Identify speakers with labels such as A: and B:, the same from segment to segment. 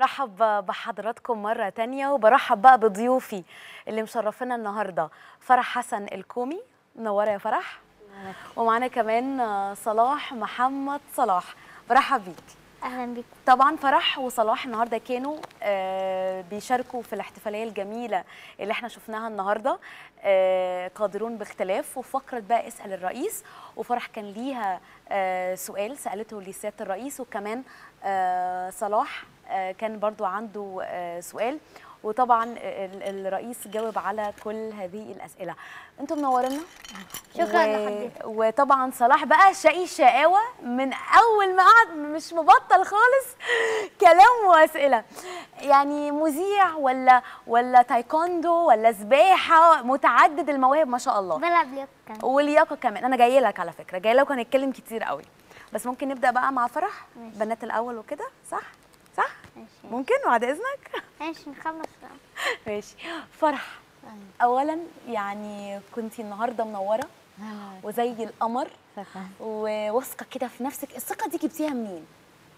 A: برحب بحضراتكم مرة تانية، وبرحب بقى بضيوفي اللي مشرفينا النهاردة. فرح حسن الكومي، منورة يا فرح. ومعانا كمان صلاح محمد صلاح، برحب بيك.
B: اهلا بيك.
A: طبعا فرح وصلاح النهارده كانوا بيشاركوا في الاحتفاليه الجميله اللي احنا شفناها النهارده، قادرون باختلاف، وفقره بقى اسال الرئيس. وفرح كان ليها سؤال سالته لسياده الرئيس، وكمان صلاح كان برضو عنده سؤال، وطبعا الرئيس جاوب على كل هذه الاسئله. انتم منورينا.
B: شكرا لحضرتك.
A: وطبعا صلاح بقى شقي شقاوه من اول ما قعد، مش مبطل خالص كلام واسئله. يعني مذيع ولا تايكوندو ولا سباحه، متعدد المواهب ما شاء الله.
B: بلعب لياقه كمان.
A: ولياقه كمان. انا جايه لك على فكره، جايه لك وهنتكلم كتير قوي، بس ممكن نبدا بقى مع فرح.
B: ماشي.
A: بنات الاول وكده، صح؟
B: ماشي.
A: ممكن بعد اذنك؟
B: ماشي نخلص.
A: ماشي. فرح، اولا يعني كنتي النهارده منوره وزي القمر وواثقه كده في نفسك. الثقه دي جبتيها منين؟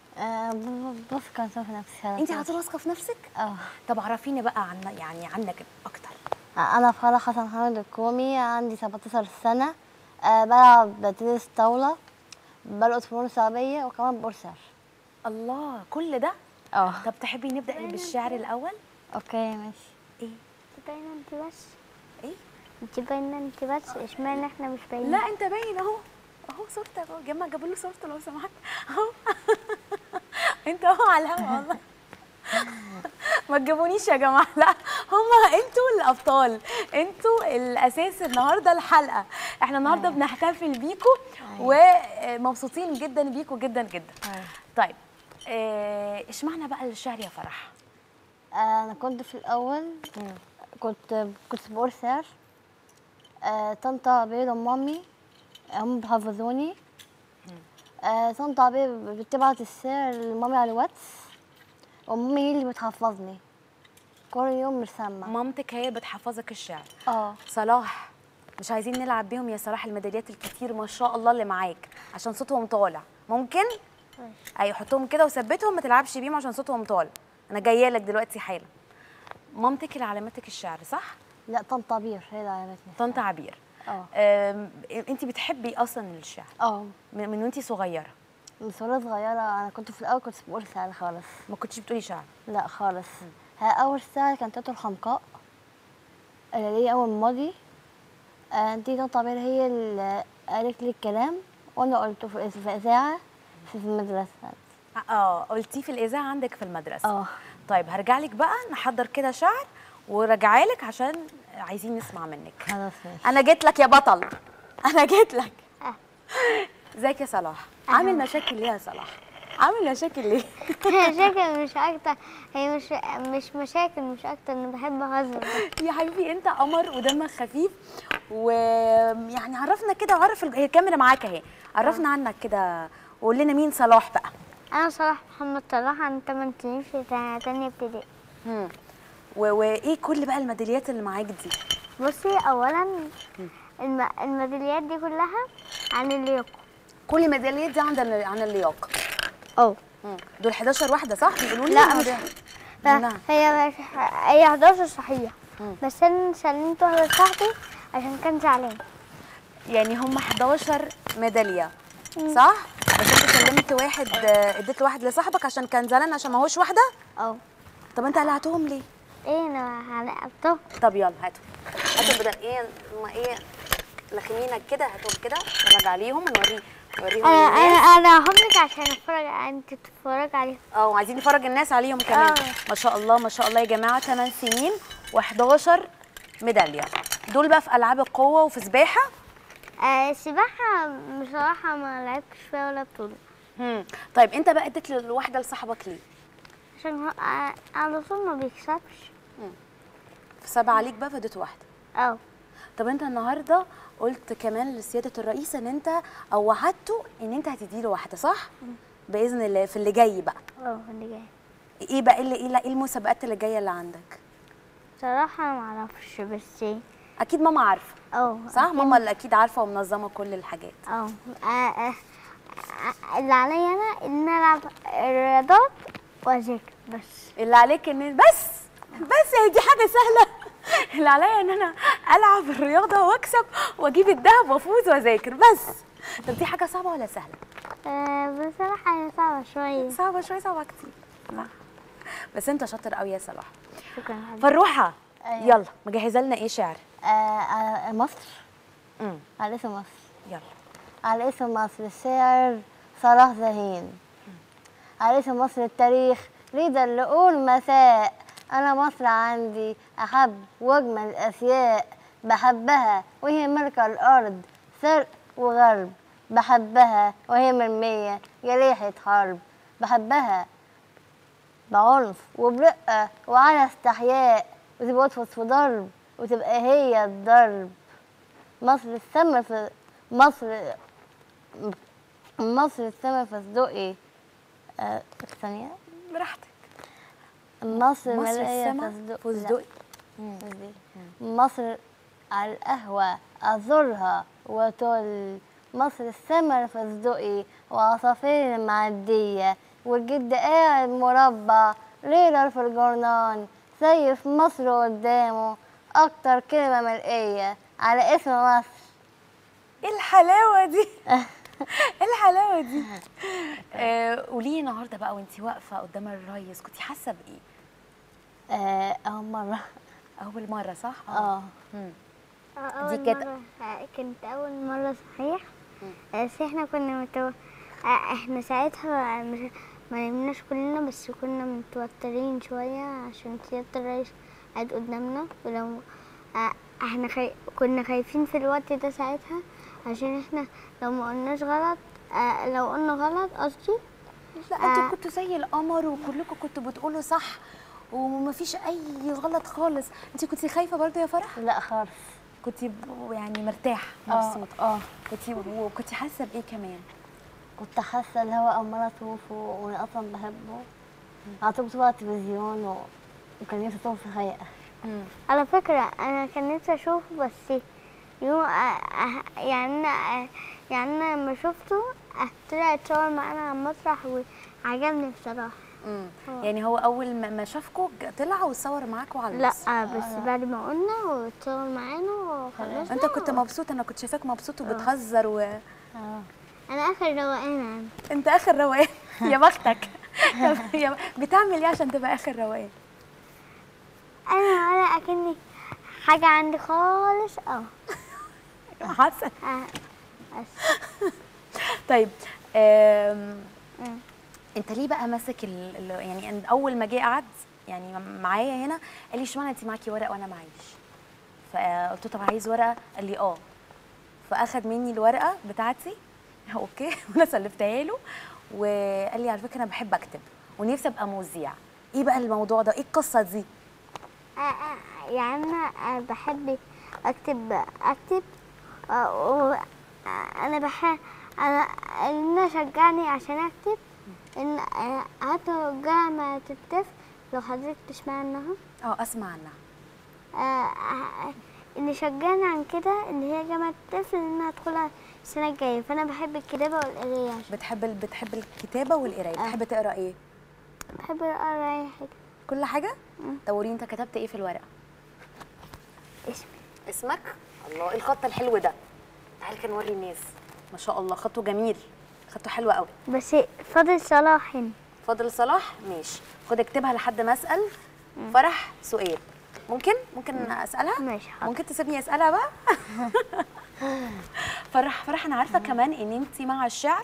B: واثقه في نفسي.
A: انت على طول واثقه في نفسك؟ طب عرفيني بقى عنك اكتر.
B: انا فرح حسن محمد الكومي، عندي 17 سنه، بلعب تنس طاوله، برقص فنون شعبيه، وكمان بورسر.
A: الله، كل ده؟ طب تحبي نبدا بالشعر الاول؟
B: اوكي ماشي.
A: ايه؟
B: انت باينه انت بس.
A: ايه؟
B: انت باينه انت بس، اشمعنى احنا مش باينين؟
A: لا انت باين اهو، اهو صورتك اهو. جماعه جابوا له صورته لو سمحت اهو. انت اهو على الهوا والله. ما تجيبونيش يا جماعه، لا هما انتوا الابطال، انتوا الاساس النهارده الحلقه. احنا النهارده بنحتفل بيكم ومبسوطين جدا بيكم جدا جدا. طيب اشمعنى بقى الشعر يا فرح؟
B: انا كنت في الاول كنت بقول شعر. طنطا عبير ومامي هم بيحفظوني. طنطا عبير بتبعت الشعر لمامي على الواتس، ومامي هي اللي بتحفظني كل يوم بسمع.
A: مامتك هي بتحفظك الشعر؟ صلاح، مش عايزين نلعب بيهم يا صلاح الميداليات الكتير ما شاء الله اللي معاك عشان صوتهم طالع؟ ممكن؟ اي حطهم كده وثبتهم، ما تلعبش بيهم عشان صوتهم طالع. انا جايه لك دلوقتي حالا. مامتك اللي علمتك الشعر صح؟
B: لا، طنط عبير هي اللي علمتني.
A: طنط عبير. انت بتحبي اصلا الشعر؟ من وانت صغيره؟
B: من وانا صغيره. انا كنت في الاول كنت بقول شعر خالص.
A: ما كنتش بتقولي شعر؟
B: لا خالص. اول شعر كانت تيتا الخنقاء اللي لي اول ماضي. دي طنط عبير هي اللي قالت لي الكلام، وانا قلته في اذاعه في المدرسه.
A: قلتيه في الاذاعه عندك في المدرسه؟ طيب هرجع لك بقى نحضر كده شعر وراجعه لك عشان عايزين نسمع منك.
B: خلاص ماشي.
A: انا جيت لك يا بطل، انا جيت لك. ازيك يا صلاح؟ عامل مشاكل ليه يا صلاح؟ عامل مشاكل ليه؟
B: مشاكل مش اكتر، هي مش مشاكل، مش اكتر، انا بحب اهزر.
A: يا حبيبي انت قمر ودمك خفيف، ويعني عرفنا كده، وعرف هي الكاميرا معاك اهي، عرفنا عنك كده وقول لنا مين صلاح بقى.
B: انا صلاح محمد صلاح، عندي 8 سنين، في سنه تانية ابتدائي.
A: وايه كل بقى الميداليات اللي معاك دي؟
B: بصي، اولا الميداليات دي كلها عن اللياقه.
A: كل الميداليات دي عن اللياقه؟ دول 11 واحده صح بيقولوا لي؟
B: لا مش هي 11 صحيح. بس انا سلمت واحده لصاحبي عشان كان زعلان.
A: يعني هم 11 ميداليه صح؟ بس انت سلمت واحد، اديت واحد لصاحبك عشان كان زعلان عشان ما هوش واحده؟ طب انت قلعتهم ليه؟
B: انا هنقبطهم.
A: طب يلا هاتوا بدل ايه لخمينك كده، هاتهم كده نتفرج عليهم ونوريهم.
B: انا هحطلك عشان انت تتفرج عليهم.
A: عايزين نفرج الناس عليهم كمان. ما شاء الله ما شاء الله يا جماعه، 8 سنين و11 ميداليه. دول بقى في العاب القوه وفي سباحه؟
B: السباحه بصراحه ما لعبتش فيها ولا بطوله.
A: طيب انت بقى اديت الواحده لصاحبك ليه؟
B: عشان على طول ما بيكسبش.
A: فساب عليك بقى فاديت واحده. طب انت النهارده قلت كمان لسياده الرئيس ان انت وعدته ان انت هتديله واحده صح؟ باذن الله في اللي جاي بقى.
B: في اللي جاي.
A: ايه بقى ايه المسابقات اللي جايه اللي عندك؟
B: صراحه انا ما اعرفش، بس
A: اكيد ماما عارفه. صح؟
B: أكيد.
A: ماما اللي اكيد عارفه ومنظمه كل الحاجات.
B: اللي عليا انا ان العب الرياضات واذاكر بس
A: اللي عليك ان بس هي دي حاجه سهله. اللي عليا ان انا العب الرياضه واكسب واجيب الذهب وافوز واذاكر بس. طب دي حاجه صعبه ولا سهله؟
B: بصراحة هي صعبة شوية.
A: صعبه شويه، صعبة كتير. بس انت شاطر قوي يا صلاح.
B: شكرا حبيبتي.
A: فروحه
B: أيوة.
A: يلا مجهزه لنا ايه شعر؟
B: على مصر. على اسم مصر.
A: يلا.
B: على اسم مصر الشاعر صلاح جاهين. على اسم مصر التاريخ ريدا اللي أقول مساء. أنا مصر عندي أحب وأجمل الأشياء. بحبها وهي ملك الأرض شرق وغرب. بحبها وهي مرمية يا ريحة حرب. بحبها بعنف وبرقة وعلى استحياء. وتبقى في ضرب وتبقى هي الضرب. مصر السما في مصر السما في صدقي. ثانية.
A: براحتك.
B: مصر
A: مصر
B: ملاية
A: السما
B: في
A: فستقي.
B: مصر على القهوة أزورها وطل. مصر السما في صدقي وعصافير معدية. والجد قاعد مربع ليلة في الجرنان. سيف مصر قدامه أكتر كلمة مرئية على اسم مصر.
A: ايه الحلاوه دي؟ ايه الحلاوه دي؟ قولي لي النهارده بقى وانتي واقفه قدام الريس كنتي حاسه بايه؟
B: أول مرة.
A: اول مره صح؟
B: أول
A: دي كانت-
B: مرة كانت أول مرة صحيح. بس احنا كنا احنا ساعتها ما نمناش كلنا، بس كنا متوترين شوية عشان سيادة الرئيس قاعد قدامنا. ولو احنا كنا خايفين في الوقت ده ساعتها عشان احنا لو ما قلناش غلط، لو قلنا غلط قصدي.
A: لا انتوا كنتوا زي القمر وكلكم كنتوا بتقولوا صح ومفيش اي غلط خالص. انتي كنتي خايفه برضو يا فرح؟
B: لا خالص.
A: كنتي يعني مرتاح مبسوط؟ كنتي حاسه بايه كمان؟
B: كنت حاسة اللي هو أول مرة أشوفه وأنا أصلا بحبه. على طول بشوفه على التلفزيون وكان نفسي أشوفه في الحقيقة. على فكرة أنا كان نفسي أشوفه بس يوم يعني أنا لما شفته طلع اتصور معانا على المسرح وعجبني بصراحة.
A: يعني هو اول ما شافكوا طلع وصور معاكوا على
B: لا
A: المسرح؟
B: بس بعد ما قلنا واتصور معانا وخلصنا.
A: انت كنت مبسوط؟ انا كنت شايفاك مبسوط وبتهزر
B: أنا آخر روقان.
A: انت اخر روقان. يا بختك. بتعمل ايه عشان تبقى اخر روقان؟
B: أنا ولا أكني حاجة عندي خالص.
A: حاسه.
B: بس.
A: طيب انت ليه بقى ماسك يعني اول ما جه قعد يعني معايا هنا قال لي اشمعنى انت معاكي ورق وانا معيش؟ فقلت له طب عايز ورقه؟ قال لي فاخد مني الورقه بتاعتي اوكي وانا سلفتها له وقال لي على فكره انا بحب اكتب ونفسي ابقى مذيع. ايه بقى الموضوع ده؟ ايه القصه دي؟
B: يعني أنا بحب أكتب. أنا بحب إن شجعني عشان أكتب. إن حتى لو جامعة الطفل لو حضرتك تسمع عنها.
A: اسمع عنها.
B: اللي شجعني عن كده ان هي جامعة الطفل انها ادخلها السنة الجاية. فانا بحب الكتابة والقراية.
A: بتحب الكتابه والقرايه. بتحب تقرا ايه؟
B: بحب اقرا اي حاجة.
A: كل حاجه؟ طب وريني انت كتبت ايه في الورقه؟ اسمك؟ الله، ايه الخط الحلو ده؟ تعالي كده نوري الناس. ما شاء الله خطه جميل، خطه حلو قوي.
B: بس فاضل صلاح هنا.
A: فاضل صلاح؟ ماشي، خد اكتبها لحد ما اسال فرح سؤال. ممكن اسالها؟
B: ماشي حاضر.
A: ممكن تسيبني اسالها بقى؟ فرح انا عارفه كمان ان انت مع الشعر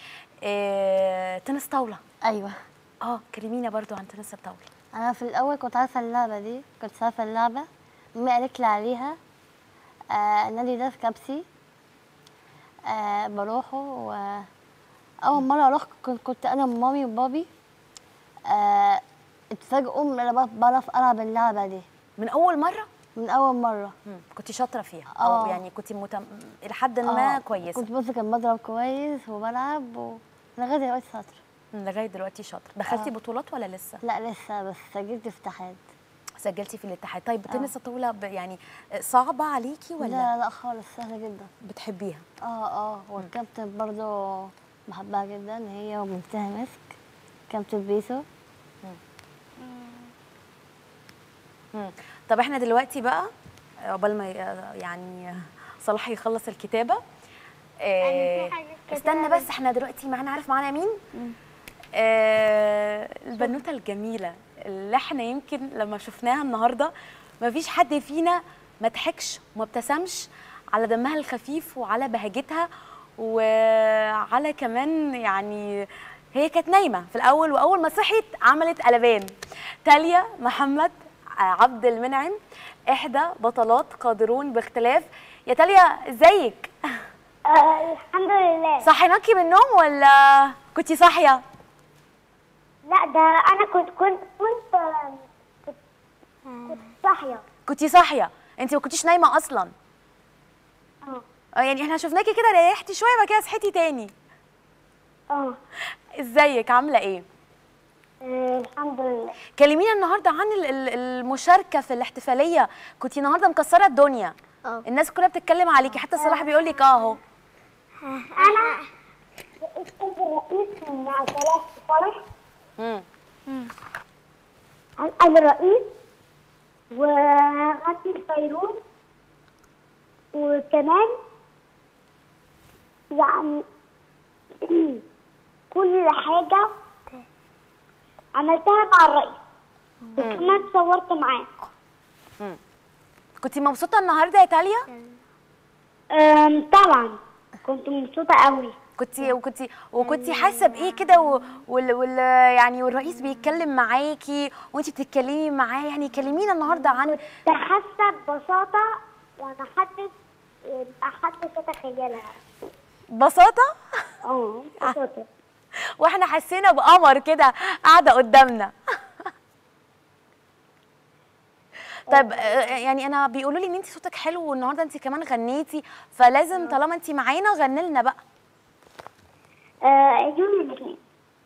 A: تنس طاوله.
B: ايوه.
A: كلمينا برضو عن تنس الطاوله.
B: انا في الاول كنت عارفه اللعبه دي، كنت عارفه اللعبه امي قالت لي عليها. النادي ده في كبسي. بروحه واول مره اروح كنت انا ومامي وبابي. اتفاجئوا ان انا بعرف العب اللعبه دي
A: من اول مره.
B: من اول مره.
A: كنت شاطره فيها او يعني كنت الى حد ما كويسه؟
B: كنت ماسكه المضرب كويس وبلعب لغايه دلوقتي شاطره.
A: لغايه دلوقتي شاطره. دخلتي بطولات ولا لسه؟
B: لا لسه، بس سجلت في اتحاد.
A: سجلتي في الاتحاد. طيب تنس الطاوله يعني صعبه عليكي ولا؟
B: لا خالص، سهله جدا.
A: بتحبيها؟
B: والكابتن برضو بحبها جدا، هي وبنتها مسك كابتن بيسو.
A: طب احنا دلوقتي بقى عقبال ما يعني صلاح يخلص الكتابه.
B: يعني في حاجة كده
A: استنى بس، احنا دلوقتي معانا، عارف معانا مين؟ البنوته الجميله اللي احنا يمكن لما شفناها النهارده ما فيش حد فينا ما ضحكش وما ابتسمش على دمها الخفيف وعلى بهجتها وعلى كمان يعني هي كانت نايمه في الاول، واول ما صحيت عملت قلبان. تاليا محمد عبد المنعم، احدى بطلات قادرون باختلاف. يا تاليا ازيك؟
B: الحمد لله.
A: صحيناكي من النوم ولا كنتي صاحيه؟
B: لا، ده انا كنت صاحيه.
A: كنتي صاحيه، انت ما كنتيش نايمه اصلا. يعني احنا شفناكي كده ريحتي شويه بعد كده صحيتي تاني. ازيك عامله ايه؟
B: الحمد لله.
A: كلمينا النهارده عن المشاركه في الاحتفاليه، كنتي النهارده مكسره الدنيا. الناس كلها بتتكلم عليكي، حتى صلاح بيقول لك اهو.
B: انا الأستاذ الرئيس مع ثلاث فرح. الرئيس وغني الفيروز، وكمان يعني كل حاجة عملتها مع الرئيس وكمان صورت معاه.
A: كنتي مبسوطه النهارده يا تاليا؟
B: طبعا كنت مبسوطة قوي.
A: وكنتي حاسه بايه كده يعني والرئيس بيتكلم معاكي وانتي بتتكلمي معاه، يعني كلمينا النهارده عن.
B: حاسه ببساطه وانا محدش يتخيلها.
A: بساطه؟
B: بساطه.
A: واحنا حسينا بقمر كده قاعده قدامنا. طيب يعني انا بيقولوا لي ان انت صوتك حلو والنهارده انت كمان غنيتي، فلازم طالما انت معانا غني لنا بقى.
B: يوم الاثنين.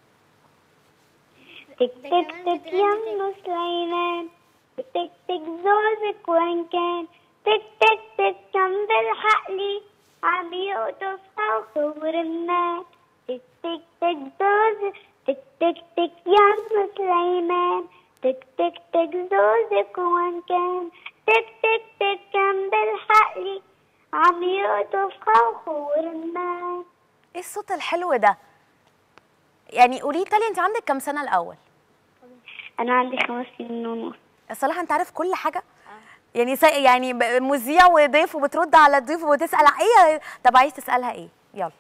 B: تك تك تك يا ام سليمان، تك تك زوزك وين كان، تك تك تك كم بالحق لي عم يقطفها وخور النار. تك تك تك زوزك، تك تك تك يا ام سليمان، تك تك تك زوزك وين كان، تك تك تك كم بالحق لي عم يقطفها وخور النار.
A: ايه الصوت الحلو ده؟ يعني قولي تالي انت عندك كام سنه الاول؟
B: انا عندي 5 سنين ونص.
A: الصراحه انت عارف كل حاجه؟ يعني مذيع وضيف وبترد على الضيف وتسال ايه. طب عايز تسالها ايه؟ يلا.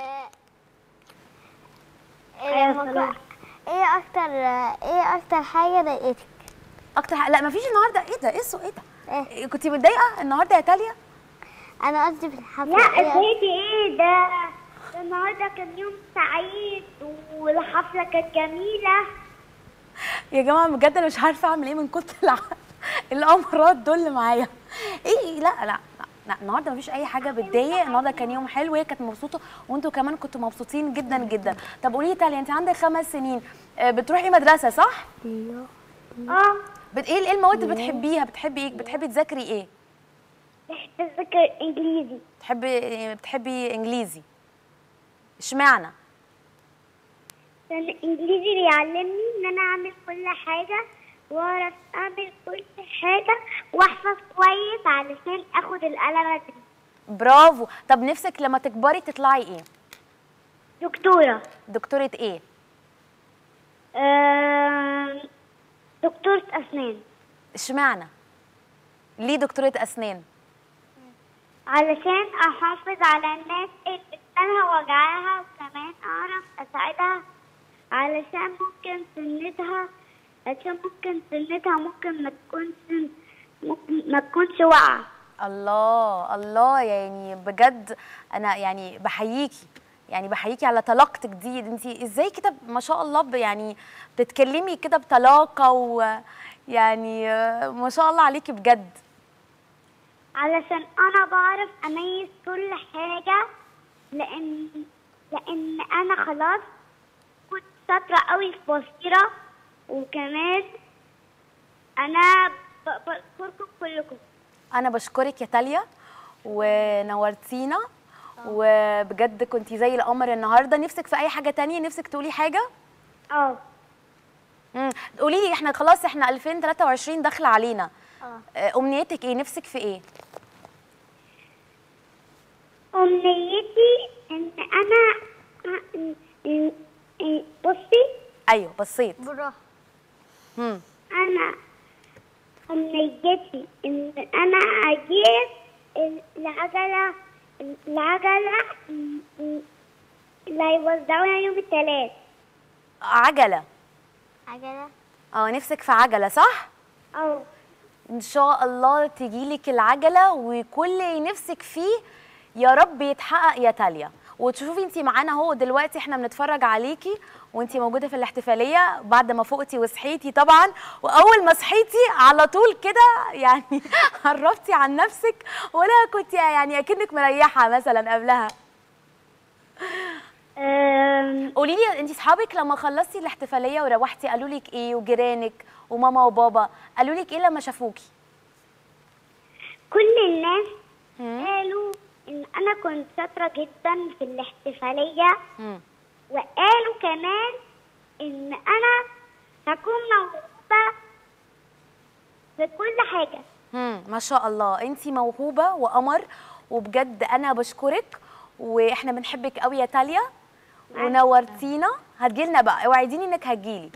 B: ايه اكتر حاجه ضايقتك؟
A: لا مفيش النهارده. ايه ده؟ ايه ده؟ كنت متضايقه النهارده يا تاليا؟
B: انا قصدي في الحفله. لا ضايقتي ايه ده النهارده كان يوم سعيد والحفله كانت جميله.
A: يا جماعه بجد انا مش عارفه اعمل ايه من كتر الامراض دول اللي معايا. ايه لا لا لا، النهارده مفيش اي حاجه بتضايق، النهارده كان يوم حلو وهي كانت مبسوطه وانتوا كمان كنتوا مبسوطين جدا جدا. طب قولي لي تاليا، انت عندك 5 سنين، بتروحي مدرسه صح؟ ايه المواد اللي بتحبيها؟ بتحبي ايه؟ بتحبي تذاكري ايه؟
B: بحب اذاكر انجليزي.
A: بتحبي انجليزي؟ اشمعنى؟
B: لان الانجليزي بيعلمني ان انا اعمل كل حاجه واعرف اعمل كل حاجه واحفظ كويس علشان اخد القلمه دي.
A: برافو. طب نفسك لما تكبري تطلعي ايه؟
B: دكتوره.
A: دكتوره ايه؟
B: دكتوره اسنان.
A: اشمعنى؟ ليه دكتوره اسنان؟
B: علشان احافظ على الناس اللي اسنانها وجعاها وكمان اعرف اساعدها علشان ممكن سنتها ممكن ما تكونش واقعه.
A: الله الله، يعني بجد انا يعني بحييكي على طلاقتك دي. انت ازاي كده ما شاء الله يعني بتتكلمي كده بطلاقه ويعني ما شاء الله عليكي بجد.
B: علشان انا بعرف اميز كل حاجه لان انا خلاص كنت شاطره قوي في بصيره، وكمان انا بشكركم كلكم.
A: انا بشكرك يا تاليا ونورتينا وبجد كنتي زي القمر النهارده. نفسك في اي حاجه تانية؟ نفسك تقولي حاجه؟ قولي لي، احنا خلاص احنا 2023 داخله علينا. امنيتك ايه؟ نفسك في ايه؟
C: أمنيتي إن أنا بصي.
A: ايوه بصيت.
B: بالراحه.
C: أنا أمنيتي إن أنا أجيب العجلة اللي هيوزعوها يوم الثلاث.
A: عجله.
B: عجله.
A: نفسك في عجله صح؟
C: أو
A: ان شاء الله تجيلك العجله وكل اللي نفسك فيه يا رب يتحقق يا تاليا. وتشوفي انت معانا اهو دلوقتي، احنا بنتفرج عليكي وانت موجوده في الاحتفاليه بعد ما فقتي وصحيتي طبعا. واول ما صحيتي على طول كده يعني عرفتي عن نفسك ولا كنت يعني اكنك مريحه مثلا قبلها؟ قولي لي انت اصحابك لما خلصتي الاحتفاليه وروحتي قالوا لك ايه؟ وجيرانك وماما وبابا قالوا لك ايه لما شافوكي؟
C: كل الناس قالوا إن أنا كنت شاطرة جدا في الاحتفالية. وقالوا كمان إن أنا هكون موهوبة في كل حاجة.
A: ما شاء الله، انت موهوبه وقمر، وبجد انا بشكرك واحنا بنحبك قوي يا تاليا ونورتينا. هتجيلنا بقى، اوعديني انك هتجيلي.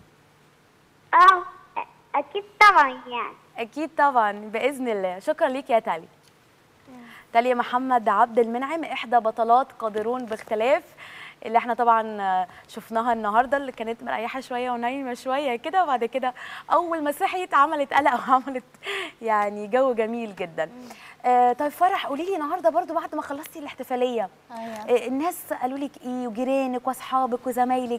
C: أكيد طبعا يعني.
A: اكيد طبعا باذن الله. شكرا ليك يا تاليا. تاليا محمد عبد المنعم، احدى بطلات قادرون باختلاف اللي احنا طبعا شفناها النهارده، اللي كانت مريحه شويه ونايمه شويه كده، وبعد كده اول ما صحيت عملت قلق وعملت يعني جو جميل جدا. طيب فرح، قولي لي النهارده برضو بعد ما خلصتي الاحتفاليه الناس قالوا لك ايه؟ وجيرانك واصحابك وزمايلك؟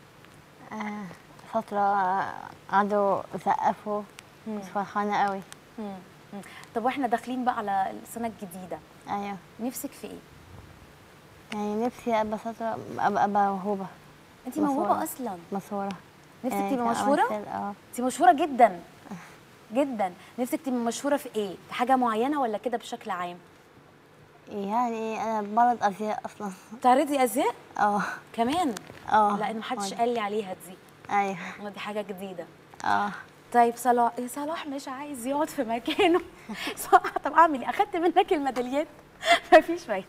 B: فتره قعدوا يسقفوا، كنت فرحانه قوي.
A: طب واحنا داخلين بقى على السنه الجديده،
B: ايوه
A: نفسك في ايه؟
B: يعني نفسي ابقى شاطره، ابقى موهوبه.
A: انت موهوبه اصلا؟
B: مشهوره.
A: نفسك
B: يعني
A: تبقي مشهوره؟ انت مشهوره جدا جدا. نفسك تبقي مشهوره في ايه؟ في حاجه معينه ولا كده بشكل عام؟
B: يعني انا بعرض ازياء اصلا.
A: تعرضي ازياء؟ كمان؟
B: لا
A: ان محدش قال لي عليها دي.
B: ايوه
A: دي حاجه جديده.
B: طيب
A: صلاح مش عايز يقعد في مكانه. صلاح طب اعمل ايه؟ اخدت منك الميداليات مفيش فايده.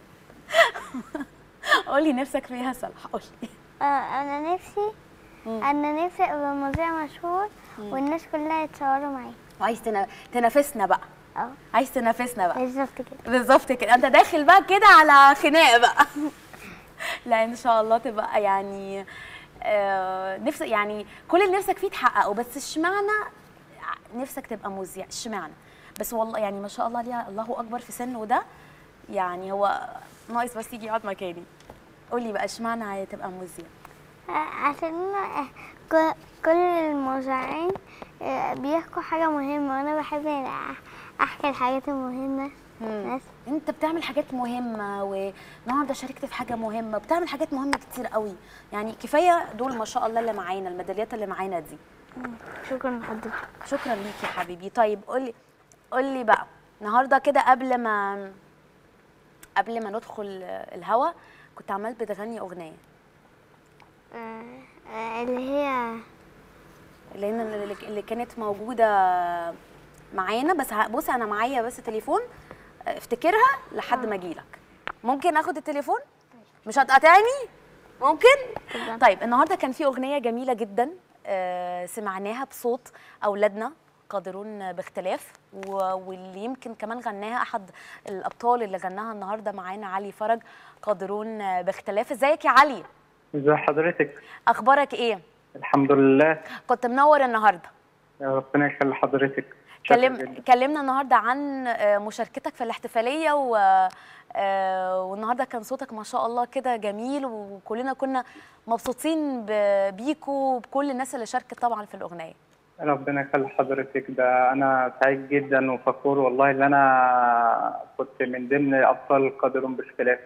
A: قولي نفسك فيها صلاح، قولي.
C: انا نفسي ابقى مذيع مشهور والناس كلها يتصوروا معايا.
A: وعايز تنافسنا بقى؟ عايز تنافسنا بقى؟
C: بالظبط كده.
A: بالظبط كده. انت داخل بقى كده على خناق بقى. لا ان شاء الله تبقى يعني نفسك يعني كل اللي نفسك فيه تحققه، بس اشمعنى نفسك تبقى مذيع؟ اشمعنى؟ بس والله يعني ما شاء الله عليها، الله اكبر في سنه ده، يعني هو ناقص بس يجي يقعد مكاني. قولي بقى اشمعنى تبقى مذيع؟
C: عشان كل المذيعين بيحكوا حاجة مهمة وانا بحب احكي الحاجات المهمة. بس
A: انت بتعمل حاجات مهمة، والنهارده شاركت في حاجة مهمة، بتعمل حاجات مهمة كتير قوي، يعني كفاية دول ما شاء الله اللي معانا، الميداليات اللي معانا دي.
C: شكرا لحضرتك.
A: شكرا ليكي يا حبيبي. طيب قولي بقى النهارده كده قبل ما ندخل الهوا كنت عمال بتغني اغنيه اللي كانت موجوده معانا. بس بصي انا معايا بس تليفون، افتكرها لحد ما اجيلك. ممكن اخد التليفون؟ مش هتقاطعني؟ ممكن؟ طيب النهارده كان في اغنيه جميله جدا سمعناها بصوت اولادنا قادرون باختلاف، واللي يمكن كمان غناها احد الابطال اللي غناها النهارده معانا، علي فرج، قادرون باختلاف. ازيك يا علي؟
D: ازي حضرتك؟
A: اخبارك ايه؟
D: الحمد لله.
A: كنت منور النهارده.
D: يا ربنا يخلي حضرتك.
A: كلمنا النهارده عن مشاركتك في الاحتفاليه والنهارده كان صوتك ما شاء الله كده جميل، وكلنا كنا مبسوطين بيكوا وبكل الناس اللي شاركت طبعا في الاغنيه.
D: ربنا يخلي حضرتك. ده انا سعيد جدا وفخور والله ان انا كنت من ضمن ابطال قادرون باختلاف.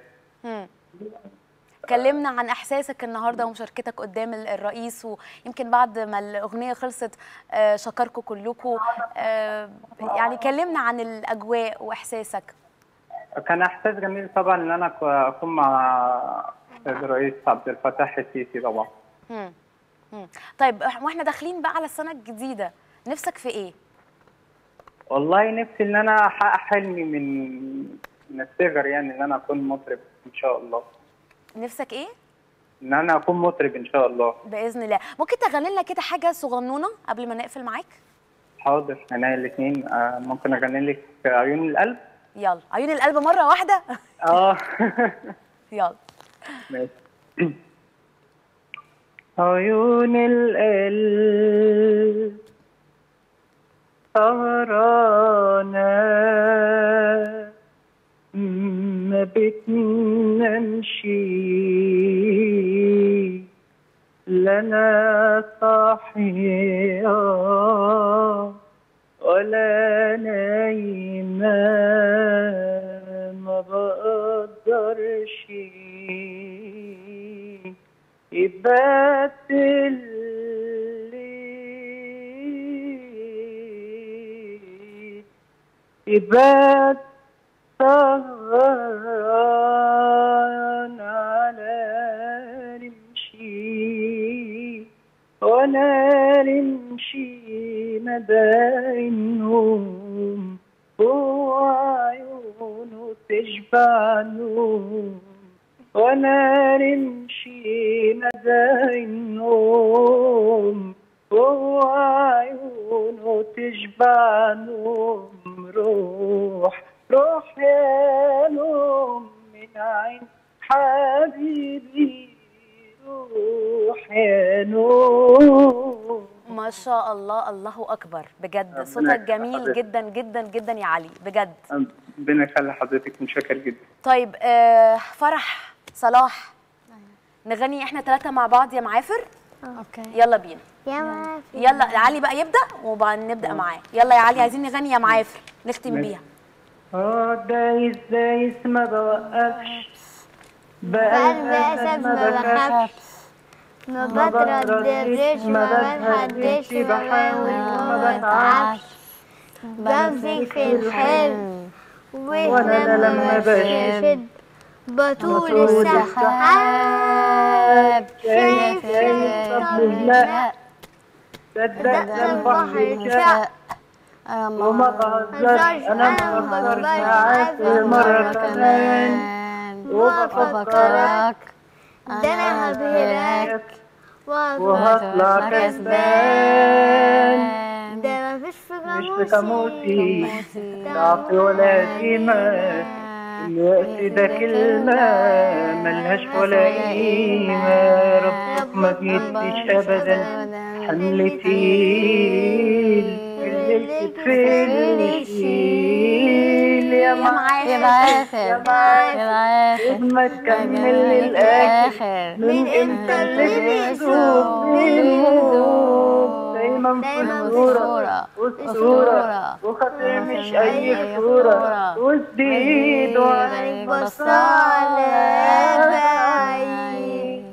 A: كلمنا عن احساسك النهارده ومشاركتك قدام الرئيس، ويمكن بعد ما الاغنيه خلصت شكركم كلكم، يعني كلمنا عن الاجواء واحساسك.
D: كان احساس جميل طبعا ان انا اكون مع الرئيس عبد الفتاح السيسي طبعا.
A: طيب واحنا داخلين بقى على السنه الجديده، نفسك في ايه؟
D: والله نفسي ان انا احقق حلمي من الصغر، يعني ان انا اكون مطرب ان شاء الله.
A: نفسك ايه؟
D: ان انا اكون مطرب ان شاء الله.
A: باذن الله. ممكن تغني لنا كده حاجه صغنونه قبل ما نقفل معاك؟
D: حاضر، عينيا الاثنين. ممكن اغني لك عيون القلب.
A: يلا، عيون القلب مره واحده.
D: اه
A: يلا.
D: ماشي. عيون القلب سهرانة ما بتنامش، لا أنا صاحية ولا نايمة، ما بقدرش يبات الليل، يبات سهران على رمشي وانا رمشي مدى النوم، وعيونه تشبع نوم وانا رمشي مدى النوم، وعيونه تشبع نوم. روح روح يا نوم من عين حبيبي، روح يا نوم.
A: ما شاء الله، الله اكبر بجد،
D: ربنا
A: صوتك
D: يخلي
A: جميل
D: حضرتك.
A: جدا جدا جدا يا علي بجد.
D: ربنا يخلي حضرتك، متشكر جدا.
A: طيب فرح صلاح، نغني احنا 3 مع بعض يا معافر.
B: اوكي.
A: يلا بينا.
C: يا معافر.
A: يلا علي بقى يبدا وبعدين نبدا معاه. يلا يا علي، عايزين نغني يا معافر نختم
D: ماشي.
A: بيها.
D: دايس دايس ما بوقفش،
C: بقلبي أسد ما بخافش، ما بترددش، ما بتهدش، بحاول وما بتعبش، بمسك في الحلم
D: وأنا لما
C: بشد بطول السحاب، شايف
D: طب لا صدقت البحر شاق وما بهزرش، أنا ما بهزرش معاك مرة كمان وبفكرك،
C: ده أنا هبهرك
D: وهطلع كسبان.
C: ده مفيش في
D: مش في كاموسي ضعف ولا قيمة، الوقت ده كلمة ملهاش ولا قيمة، ربك ما بيديش أبدا حمل تقيل، الليل كتفين يشيل. يا
B: معافر
D: يا معافر ما تكمل للآخر، من امتى اللي بيسوق بيموت، دايما في الصورة والصورة وخاطر مش أي صورة، وجديد وعينك بص على بعيد.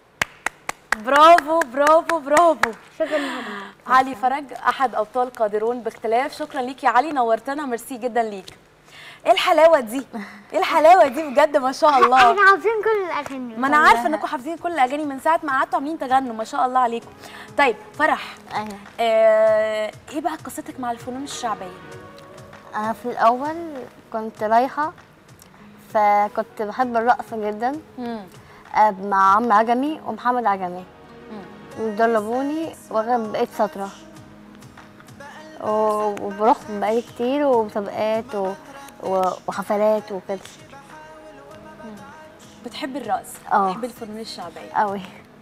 A: برافو برافو برافو.
C: شكرا.
A: علي فرج احد ابطال قادرون باختلاف، شكرا ليك يا علي، نورتنا، ميرسي جدا ليك. ايه الحلاوه دي، ايه الحلاوه دي بجد، ما شاء الله.
C: احنا حافظين كل الاغاني.
A: ما انا عارفه انكم حافظين كل الاغاني من ساعه ما قعدتوا عاملين تغنوا، ما شاء الله عليكم. طيب فرح،
B: ايوه.
A: ايه بقى قصتك مع الفنون الشعبيه؟
B: انا في الاول كنت رايحه، فكنت بحب الرقص جدا مع عم عجمي ومحمد عجمي، دربوني وانا بقيت شاطره، وبروح بقالي كتير ومسابقات وحفلات وكده.
A: بتحبي الرقص؟
B: اه.
A: بتحبي الفنون الشعبيه
B: قوي.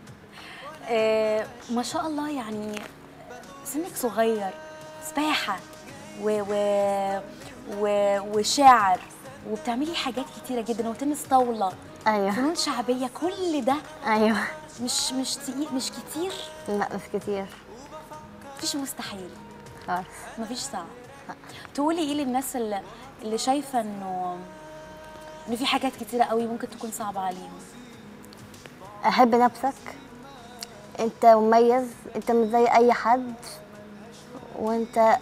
A: ما شاء الله، يعني سنك صغير، سباحه وشاعر، وبتعملي حاجات كتيره جدا، وتنس طاوله.
B: ايوه.
A: فنون شعبيه، كل ده
B: ايوه.
A: مش تقيل، مش كتير.
B: لا مش كتير.
A: مفيش مستحيل،
B: خالص.
A: مفيش صعب. تقولي ايه للناس اللي شايفه انه في حاجات كتيره قوي ممكن تكون صعبه عليهم؟
B: احب نفسك، انت مميز، انت مش زي اي حد، وانت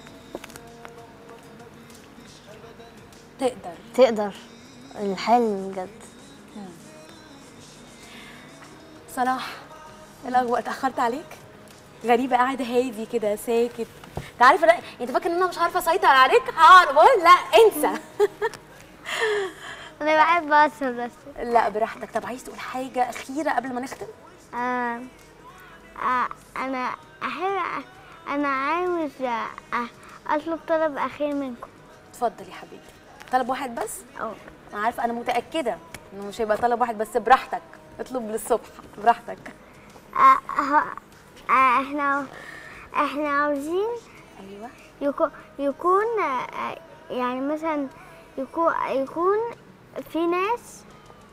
B: تقدر الحلم بجد.
A: صلاح، الاخبار اتاخرت عليك؟ غريبه، قاعد هادي كده ساكت. انت عارف انت فاكر ان انا مش عارفه اسيطر عليك؟ هعرف لا انسى.
C: انا بحب اصل بس.
A: لا براحتك. طب عايز تقول حاجه اخيره قبل ما نختم؟
C: انا انا عاوز اطلب طلب اخير منكم.
A: اتفضل يا حبيبي. طلب واحد بس؟
C: اه
A: انا عارفه، انا متاكده انه مش هيبقى طلب واحد بس. براحتك، اطلب للصبح براحتك.
C: احنا عاوزين
A: ايوه
C: يكون يعني مثلا يكون في ناس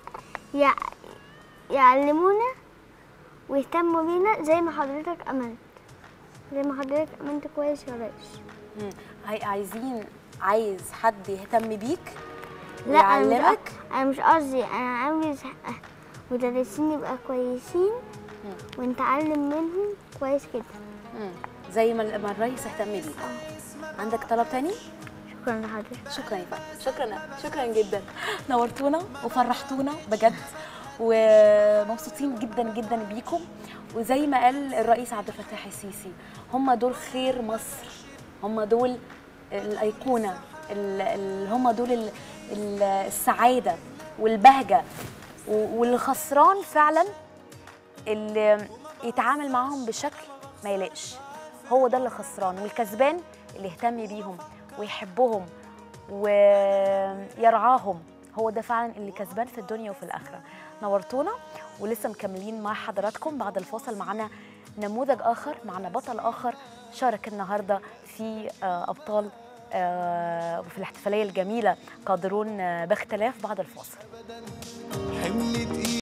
C: يعلمونا ويهتموا بينا زي ما حضرتك امنت كويس يا ريس.
A: عايز حد يهتم بيك
C: لا
A: ويعلمك؟
C: انا مش قصدي، انا عاوز مدرسين يبقى كويسين ونتعلم منهم كويس جدا.
A: زي ما الريس اهتم بيك. عندك طلب تاني؟
C: شكرا لحضرتك.
A: شكرا يا فندم، شكرا جدا. نورتونا وفرحتونا بجد، ومبسوطين جدا جدا بيكم. وزي ما قال الرئيس عبد الفتاح السيسي، هم دول خير مصر، هم دول الايقونه، هم دول السعاده والبهجه. واللي خسران فعلا اللي يتعامل معاهم بشكل ما يلاقش، هو ده اللي خسران. والكسبان اللي يهتم بيهم ويحبهم ويرعاهم، هو ده فعلا اللي كسبان في الدنيا وفي الآخرة. نورتونا، ولسه مكملين مع حضراتكم بعد الفاصل. معنا نموذج آخر، معنا بطل آخر شارك النهاردة في أبطال وفي الاحتفالية الجميلة قادرون باختلاف. بعد الفاصل.